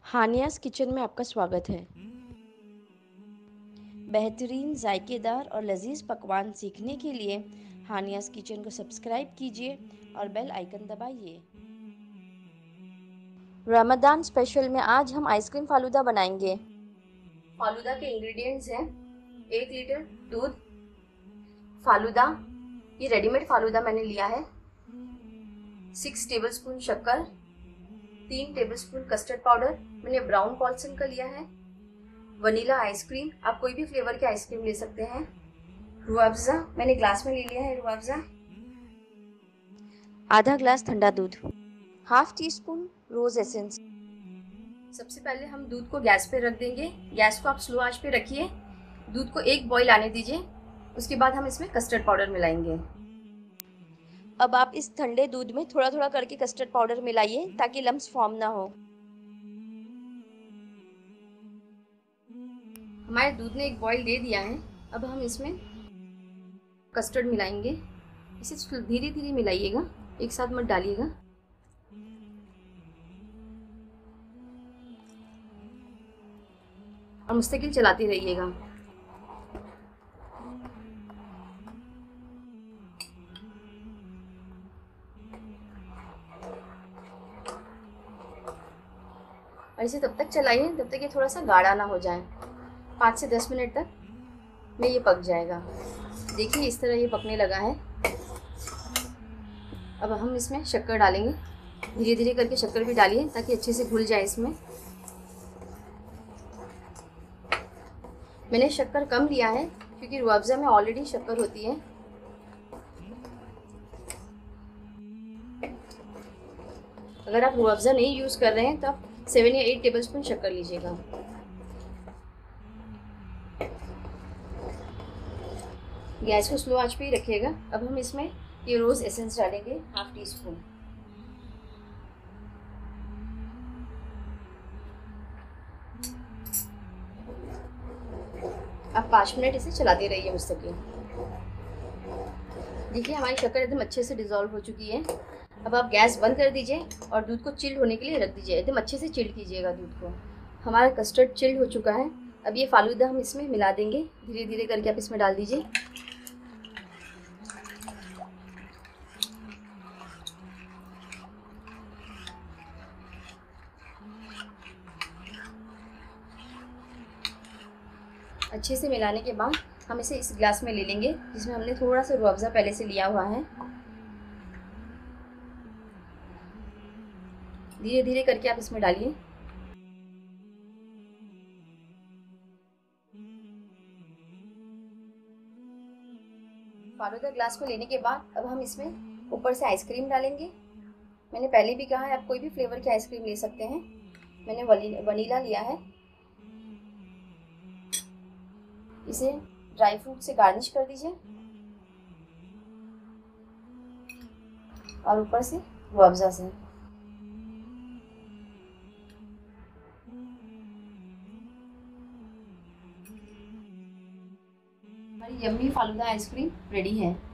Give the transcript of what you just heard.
हानियास kitchen में आपका स्वागत है। बेहतरीन, जायकेदार और लजीज पकवान सीखने के लिए हानियास किचन को सब्सक्राइब कीजिए और बेल आइकन दबाइए। रमज़ान स्पेशल में आज हम आइसक्रीम फालूदा बनाएंगे। फालूदा के इंग्रेडिएंट्स हैं 1 लीटर दूध, फालूदा, ये रेडीमेड फालूदा मैंने लिया है, 6 टेबलस्पून शक्कर, 3 टेबलस्पून कस्टर्ड पाउडर, मैंने ब्राउन पॉल्सन का लिया है, वनीला आइसक्रीम, आप कोई भी फ्लेवर की आइसक्रीम ले सकते हैं, रूहअफ़ज़ा, मैंने ग्लास में ले लिया है रूहअफ़ज़ा, आधा ग्लास ठंडा दूध, half teaspoon rose essence. सबसे पहले हम दूध को गैस पे रख देंगे। गैस को आप स्लो आंच पे रखिए, दूध को एक बॉईल आने दीजिए, उसके बाद हम इसमें कस्टर्ड पाउडर मिलाएंगे। अब आप इस ठंडे दूध में थोड़ा थोड़ा करके कस्टर्ड पाउडर मिलाइए ताकि लम्स फॉर्म ना हो। हमारे दूध ने एक बॉईल दे दिया है। अब हम इसमें कस्टर्ड मिलाएंगे। इसे धीरे धीरे मिलाइएगा, एक साथ मत डालिएगा। और मुस्तकिल चलाते रहिएगा। और इसे तब तक चलाइए जब तक ये थोड़ा सा गाढ़ा ना हो जाए। 5 से 10 मिनट तक में ये पक जाएगा। देखिए इस तरह ये पकने लगा है। अब हम इसमें शक्कर डालेंगे। धीरे धीरे करके शक्कर भी डालिए ताकि अच्छे से घुल जाए इसमें। मैंने शक्कर कम लिया है क्योंकि रूहअफ़ज़ा में ऑलरेडी शक्कर होती है। अगर आप रूहअफ़ज़ा नहीं यूज़ कर रहे हैं तो आप 7 या 8 टेबलस्पून शक्कर लीजिएगा। गैस को स्लो आंच पे ही रखिएगा। अब हम इसमें ये रोज़ एसेंस डालेंगे, हाफ टी स्पून। अब 5 मिनट इसे चलाते रहिए मुस्तकिल। देखिए हमारी शक्कर एकदम अच्छे से डिज़ोल्व हो चुकी है। अब आप गैस बंद कर दीजिए और दूध को चिल्ड होने के लिए रख दीजिए। एकदम अच्छे से चिल्ड कीजिएगा दूध को। हमारा कस्टर्ड चिल्ड हो चुका है। अब ये फालूदा हम इसमें मिला देंगे। धीरे धीरे करके आप इसमें डाल दीजिए। अच्छे से मिलाने के बाद हम इसे इस ग्लास में ले लेंगे जिसमें हमने थोड़ा सा रूहअफ़ज़ा पहले से लिया हुआ है। धीरे धीरे करके आप इसमें डालिए। फालूदा ग्लास में लेने के बाद अब हम इसमें ऊपर से आइसक्रीम डालेंगे। मैंने पहले भी कहा है आप कोई भी फ्लेवर की आइसक्रीम ले सकते हैं। मैंने वनीला लिया है। इसे ड्राई फ्रूट से गार्निश कर दीजिए और ऊपर से रूहअफ़ज़ा से। हमारी यम्मी फालूदा आइसक्रीम रेडी है।